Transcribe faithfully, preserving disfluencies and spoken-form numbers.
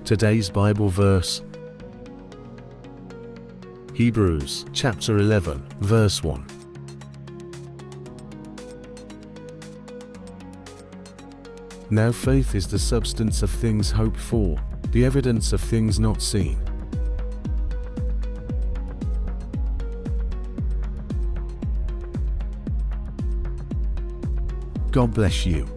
Today's Bible verse, Hebrews chapter eleven, verse one. Now faith is the substance of things hoped for, the evidence of things not seen. God bless you.